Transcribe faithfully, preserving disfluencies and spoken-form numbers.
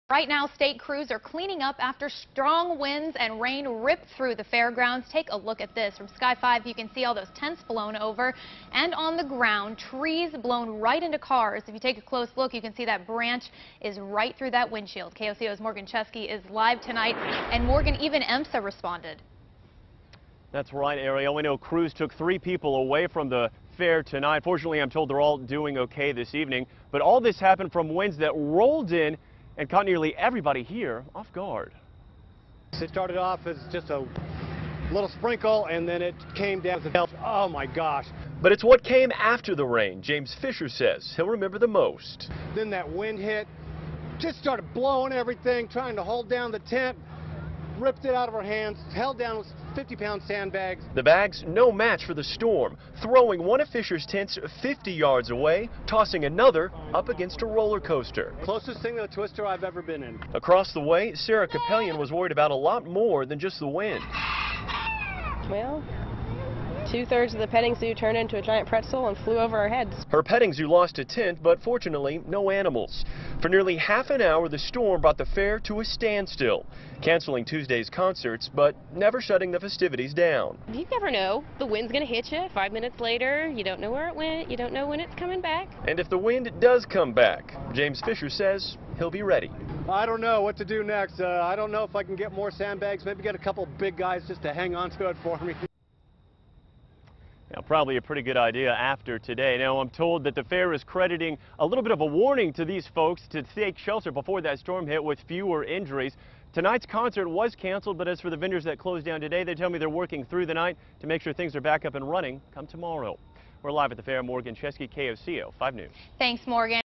Right now, state crews are cleaning up after strong winds and rain ripped through the fairgrounds. Take a look at this. From Sky five, you can see all those tents blown over, and on the ground, trees blown right into cars. If you take a close look, you can see that branch is right through that windshield. K O C O's Morgan Chesky is live tonight, and Morgan, even EMSA responded. That's right, Ariel. We know crews took three people away from the fair tonight. Fortunately, I'm told they're all doing okay this evening, but all this happened from winds that rolled in and caught nearly everybody here off guard. It started off as just a little sprinkle, and then it came down to hell. Oh my gosh. But it's what came after the rain, James Fisher says he'll remember the most. Then that wind hit, just started blowing everything, trying to hold down the tent, ripped it out of our hands, held down with fifty pound sandbags. The bags, no match for the storm, throwing one of Fisher's tents fifty yards away, tossing another up against a roller coaster. Closest thing to a twister I've ever been in. Across the way, Sarah Capellion was worried about a lot more than just the wind. Well, two-thirds of the petting zoo turned into a giant pretzel and flew over our heads. Her petting zoo lost a tent, but fortunately, no animals. For nearly half an hour, the storm brought the fair to a standstill, canceling Tuesday's concerts, but never shutting the festivities down. You never know. The wind's going to hit you. Five minutes later, you don't know where it went. You don't know when it's coming back. And if the wind does come back, James Fisher says he'll be ready. I don't know what to do next. Uh, I don't know if I can get more sandbags, maybe get a couple big guys just to hang on to it for me. Now, probably a pretty good idea after today. Now, I'm told that the fair is crediting a little bit of a warning to these folks to take shelter before that storm hit with fewer injuries. Tonight's concert was canceled, but as for the vendors that closed down today, they tell me they're working through the night to make sure things are back up and running come tomorrow. We're live at the fair. Morgan Chesky, K O C O five News. Thanks, Morgan.